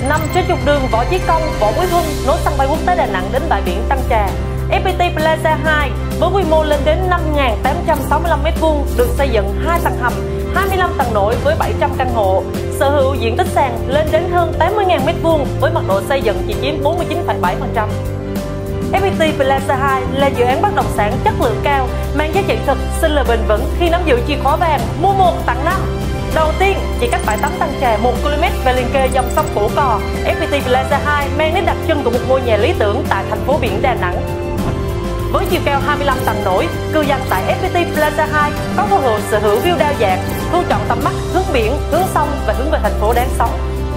nằm trên trục đường Võ Chí Công, Võ Quý Huân nối sân bay quốc tế Đà Nẵng đến bãi biển Tân Trà. FPT Plaza 2 với quy mô lên đến 5.865 m2, được xây dựng 2 tầng hầm, 25 tầng nổi với 700 căn hộ, sở hữu diện tích sàn lên đến hơn 80.000 m2 với mật độ xây dựng chỉ chiếm 49,7%. FPT Plaza 2 là dự án bất động sản chất lượng cao, mang giá trị thực, sinh lời bền vững khi nắm giữ chìa khóa vàng mua 1 tặng 5. Đầu tiên, chỉ cách bãi tắm Tân Trà 1 km và liền kề dòng sông Cổ Cò, FPT Plaza 2 mang đến đặc trưng của một ngôi nhà lý tưởng tại thành phố biển Đà Nẵng. Với chiều cao 25 tầng nổi, cư dân tại FPT Plaza 2 có cơ hội sở hữu view đa dạng, thu chọn tầm mắt hướng biển, hướng sông và hướng về thành phố đáng sống.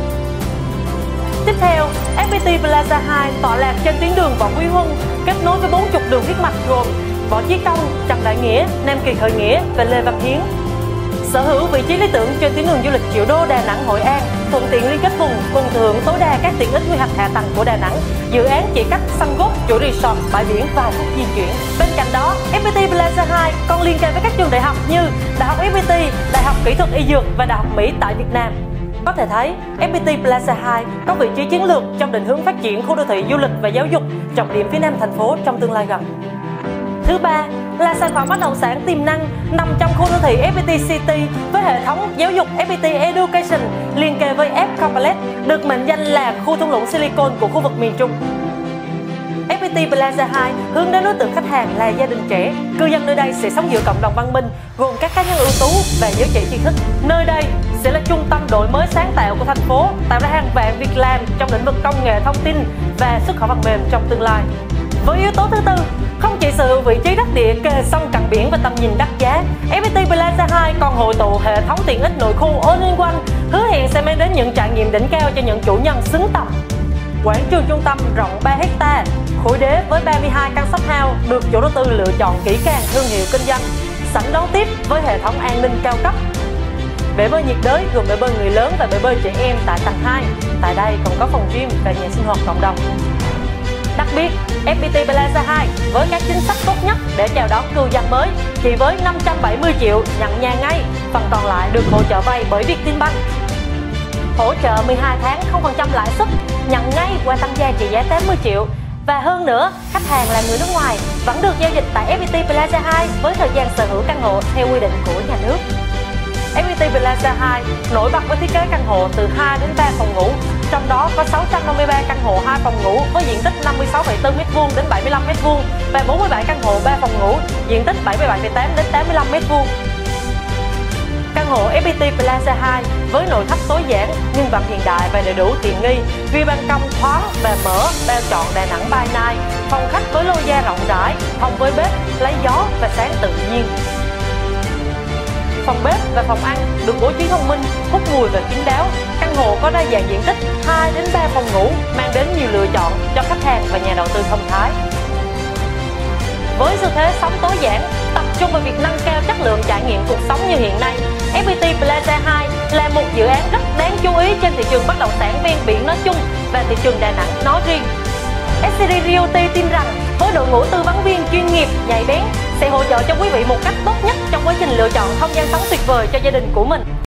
Tiếp theo, FPT Plaza 2 tọa lạc trên tuyến đường Võ Quý Huân, kết nối với 4 trục đường huyết mạch gồm Võ Chí Công, Trần Đại Nghĩa, Nam Kỳ Khởi Nghĩa và Lê Văn Hiến. Sở hữu vị trí lý tưởng trên tuyến đường du lịch Triệu Đô Đà Nẵng Hội An, thuận tiện liên kết vùng cùng thừa hưởng tối đa các tiện ích quy hoạch hạ tầng của Đà Nẵng. Dự án chỉ cách sân golf, chuỗi resort, bãi biển vài phút di chuyển. Bên cạnh đó, FPT Plaza 2 còn liên kết với các trường đại học như Đại học FPT, Đại học Kỹ thuật Y Dược và Đại học Mỹ tại Việt Nam. Có thể thấy, FPT Plaza 2 có vị trí chiến lược trong định hướng phát triển khu đô thị du lịch và giáo dục trọng điểm phía Nam thành phố trong tương lai gần. Thứ ba là sản phẩm bất động sản tiềm năng nằm trong khu đô thị FPT City với hệ thống giáo dục FPT Education liên kề với F Complex, được mệnh danh là khu thung lũng Silicon của khu vực miền Trung. FPT Plaza 2 hướng đến đối tượng khách hàng là gia đình trẻ. Cư dân nơi đây sẽ sống giữa cộng đồng văn minh gồm các cá nhân ưu tú và giới trẻ tri thức. Nơi đây sẽ là trung tâm đổi mới sáng tạo của thành phố, tạo ra hàng vạn việc làm trong lĩnh vực công nghệ thông tin và xuất khẩu phần mềm trong tương lai. Với yếu tố thứ tư, không chỉ sở hữu vị trí đắc địa kề sông cạnh biển và tầm nhìn đắt giá, FPT Plaza 2 còn hội tụ hệ thống tiện ích nội khu all-in-one, hứa hẹn sẽ mang đến những trải nghiệm đỉnh cao cho những chủ nhân xứng tầm. Quảng trường trung tâm rộng 3 ha, khối đế với 32 căn shop house được chủ đầu tư lựa chọn kỹ càng thương hiệu kinh doanh, sẵn đón tiếp với hệ thống an ninh cao cấp. Bể bơi nhiệt đới gồm bể bơi người lớn và bể bơi trẻ em tại tầng 2. Tại đây còn có phòng gym và nhà sinh hoạt cộng đồng. Đặc biệt, FPT Plaza 2 với các chính sách tốt nhất để chào đón cư dân mới, chỉ với 570 triệu nhận nhà ngay, phần còn lại được hỗ trợ vay bởi Vietinbank. Hỗ trợ 12 tháng 0% lãi suất, nhận ngay qua tăng gia trị giá 80 triệu. Và hơn nữa, khách hàng là người nước ngoài vẫn được giao dịch tại FPT Plaza 2 với thời gian sở hữu căn hộ theo quy định của nhà nước. FPT Plaza 2 nổi bật với thiết kế căn hộ từ 2 đến 3 phòng ngủ, trong đó có 653 căn hộ 2 phòng ngủ với diện tích 56,4 m2 đến 75 m2 và 47 căn hộ 3 phòng ngủ, diện tích 77,8 đến 85 m2. Căn hộ FPT Plaza 2 với nội thất tối giản nhưng vẫn hiện đại và đầy đủ tiện nghi, view ban công thoáng và mở, bao trọn Đà Nẵng by night, phòng khách với lô gia rộng rãi, phòng với bếp lấy gió và sáng tự nhiên. Phòng bếp và phòng ăn được bố trí thông minh, hút mùi và kín đáo. Căn hộ có đa dạng diện tích 2 đến 3 phòng ngủ, mang đến nhiều lựa chọn cho khách hàng và nhà đầu tư thông thái. Với xu thế sống tối giản, tập trung vào việc nâng cao chất lượng trải nghiệm cuộc sống như hiện nay, FPT Plaza 2 là một dự án rất đáng chú ý trên thị trường bất động sản ven biển nói chung và thị trường Đà Nẵng nói riêng. SCD Realty tin rằng với đội ngũ tư vấn viên chuyên nghiệp, nhạy bén sẽ hỗ trợ cho quý vị một cách tốt nhất trong quá trình lựa chọn không gian sống tuyệt vời cho gia đình của mình.